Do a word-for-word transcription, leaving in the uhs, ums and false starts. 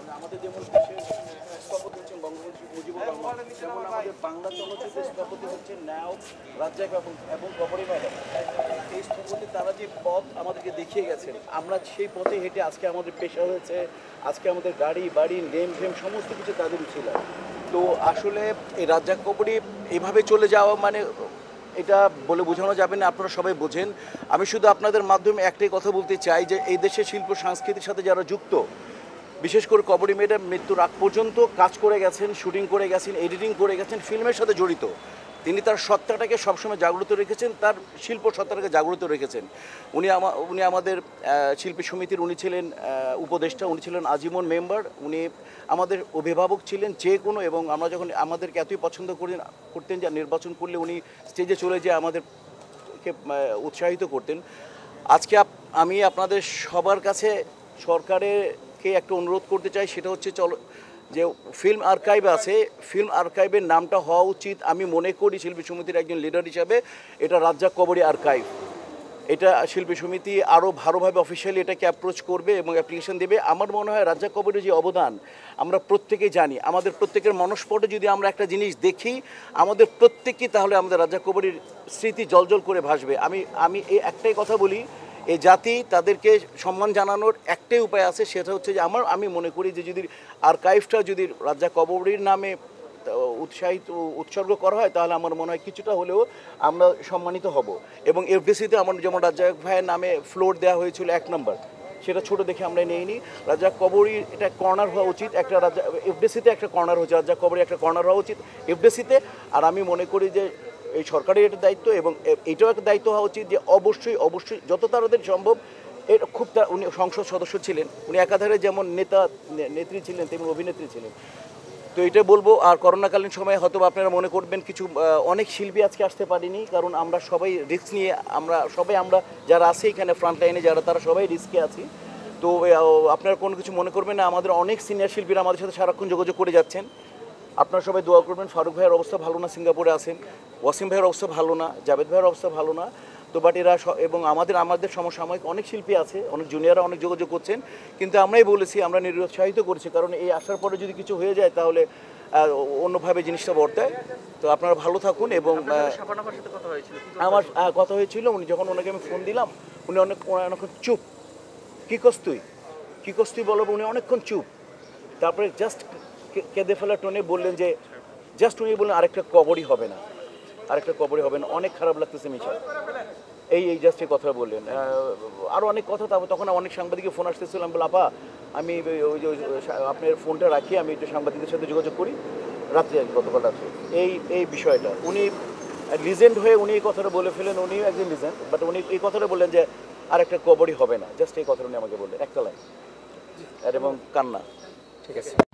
আমাদের যেমন দেশের স্থপতি হচ্ছেন বঙ্গবন্ধু মুজিবুর রহমান, যেমন আমাদের বাংলা চলচ্চিত্রের স্থপতি হচ্ছেন নায়ক রাজ্জাক এবং এবং কবরী ম্যাডাম। এই স্থপতি তারা যে পথ আমাদেরকে দেখিয়ে গেছেন, আমরা সেই পথে হেঁটে আজকে আমাদের পেশা হয়েছে, আজকে আমাদের গাড়ি বাড়ি নেম ফেম সমস্ত কিছু তাদের ছিল। তো আসলে এই রাজ্জাক কবরী এভাবে চলে যাওয়া মানে এটা বলে বোঝানো যাবে না, আপনারা সবাই বোঝেন। আমি শুধু আপনাদের মাধ্যমে একটাই কথা বলতে চাই যে এই দেশের শিল্প সংস্কৃতির সাথে যারা যুক্ত, বিশেষ করে কবরী ম্যাডাম মৃত্যুর আগ পর্যন্ত কাজ করে গেছেন, শুটিং করে গেছেন, এডিটিং করে গেছেন, ফিল্মের সাথে জড়িত। তিনি তার সত্তাটাকে সবসময় জাগ্রত রেখেছেন, তার শিল্প সত্তাটাকে জাগ্রত রেখেছেন। উনি আমা উনি আমাদের শিল্পী সমিতির উনি ছিলেন উপদেষ্টা, উনি ছিলেন আজীবন মেম্বার, উনি আমাদের অভিভাবক ছিলেন যে কোনো, এবং আমরা যখন আমাদেরকে এতই পছন্দ করেন করতেন যা নির্বাচন করলে উনি স্টেজে চলে যেয়ে আমাদেরকে উৎসাহিত করতেন। আজকে আমি আপনাদের সবার কাছে সরকারেরকে একটা অনুরোধ করতে চাই, সেটা হচ্ছে চলো যে ফিল্ম আর্কাইভ আছে, ফিল্ম আর্কাইভের নামটা হওয়া উচিত, আমি মনে করি শিল্পী সমিতির একজন লিডার হিসাবে, এটা রাজ্জাক কবরী আর্কাইভ। এটা শিল্পী সমিতি আরও ভালোভাবে অফিসিয়ালি এটাকে অ্যাপ্রোচ করবে এবং অ্যাপ্লিকেশন দেবে। আমার মনে হয় রাজ্জাক কবরীর যে অবদান আমরা প্রত্যেকেই জানি, আমাদের প্রত্যেকের মনস্পটে যদি আমরা একটা জিনিস দেখি, আমাদের প্রত্যেকেই তাহলে আমাদের রাজ্জাক কবরীর স্মৃতি জলজল করে ভাসবে। আমি আমি এই একটাই কথা বলি, এই জাতি তাদেরকে সম্মান জানানোর একটাই উপায় আছে, সেটা হচ্ছে যে আমার আমি মনে করি যে যদি আর্কাইভটা যদি রাজ্জাক কবরীর নামে উৎসাহিত উৎসর্গ করা হয়, তাহলে আমার মনে হয় কিছুটা হলেও আমরা সম্মানিত হব। এবং এফডিসিতে আমার যেমন রাজ্জাক ভাইয়ের নামে ফ্লোর দেওয়া হয়েছিল এক নম্বর, সেটা ছোট দেখে আমরা নেইনি। রাজ্জাক কবরীর এটা কর্নার হওয়া উচিত, একটা রাজ্জাক এফডিসিতে একটা কর্নার হচ্ছে, রাজ্জাক কবরী একটা কর্নার হওয়া উচিত এফডিসিতে। আর আমি মনে করি যে এই সরকারের এটা দায়িত্ব এবং এটাও একটা দায়িত্ব হওয়া উচিত যে অবশ্যই অবশ্যই যত তাড়াতাড়ি সম্ভব, এর খুব উনি সংসদ সদস্য ছিলেন, উনি একাধারে যেমন নেতা নেত্রী ছিলেন তেমন অভিনেত্রী ছিলেন। তো এটা বলবো। আর করোনাকালীন সময়ে হয়তো আপনারা মনে করবেন কিছু অনেক শিল্পী আজকে আসতে পারিনি, কারণ আমরা সবাই রিস্ক নিয়ে, আমরা সবাই আমরা যারা আছি এখানে ফ্রন্ট লাইনে যারা, তারা সবাই রিস্কে আছি। তো আপনারা কোনো কিছু মনে করবেন না, আমাদের অনেক সিনিয়র শিল্পীরা আমাদের সাথে সারাক্ষণ যোগাযোগ করে যাচ্ছেন। আপনারা সবাই দোয়া করবেন। ফারুক ভাইয়ের অবস্থা ভালো না, সিঙ্গাপুরে আছেন। ওয়াসিম ভাইয়ের অবস্থা ভালো না, জাভেদ ভাইয়ের অবস্থা ভালো না। তো বাট এরা এবং আমাদের আমাদের সমসাময়িক অনেক শিল্পী আছে, অনেক জুনিয়ররা অনেক যোগাযোগ করছেন, কিন্তু আমরাই বলেছি, আমরা নিরুৎসাহিত করেছি, কারণ এই আসার পরে যদি কিছু হয়ে যায় তাহলে অন্যভাবে জিনিসটা বর্তায়। তো আপনারা ভালো থাকুন। এবং আমার কথা হয়েছিল, উনি যখন ওনাকে আমি ফোন দিলাম, উনি অনেক অনেকক্ষণ চুপ, কী কস তুই কী কস তুই বলো, উনি অনেকক্ষণ চুপ। তারপরে জাস্ট কেঁদে ফেলা টোনে বললেন যে জাস্ট উনি বললেন আরেকটা কবরই হবে না, আরেকটা কবরই হবে না, অনেক খারাপ লাগতেছে মিশা, এই এই জাস্ট এই কথা বললেন। আরও অনেক কথা, তারপর তখন অনেক সাংবাদিকের ফোন আসতেছিল। আমি বললাম আপা, আমি ওই যে আপনার ফোনটা রাখি, আমি একটু সাংবাদিকদের সাথে যোগাযোগ করি রাত্রে, আর কি গতকাল রাত্রে। এই এই বিষয়টা উনি লিজেন্ড হয়ে উনি এই কথাটা বলে ফেলেন, উনিও একজন লিজেন্ড, বাট উনি এই কথাটা বললেন যে আরেকটা কবরই হবে না, জাস্ট এই কথাটা উনি আমাকে বললেন, একটা লাইন, আর এবং কান্না। ঠিক আছে।